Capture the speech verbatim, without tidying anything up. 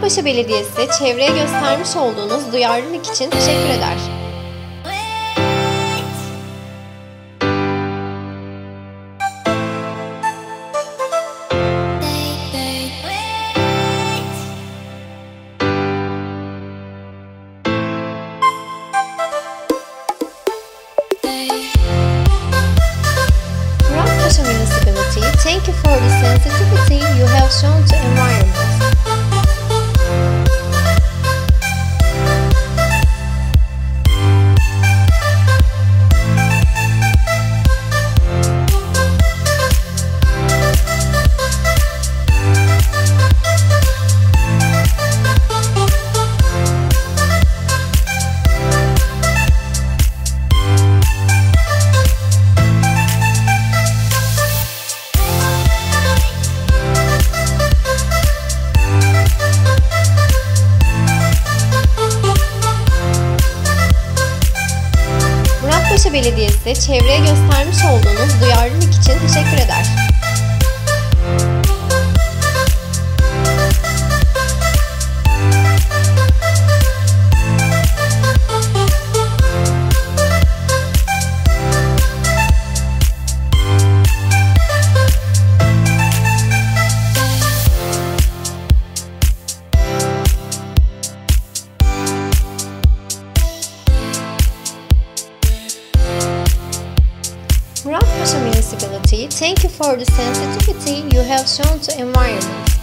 Muratpaşa Belediyesi çevreye göstermiş olduğunuz duyarlılık için teşekkür eder. Muratpaşa Municipality, thank you for the sensitivity you have shown to environment. Muratpaşa Belediyesi çevreye göstermiş olduğunuz duyarlılık için teşekkür eder. Muratpaşa Municipality, thank you for the sensitivity you have shown to environment.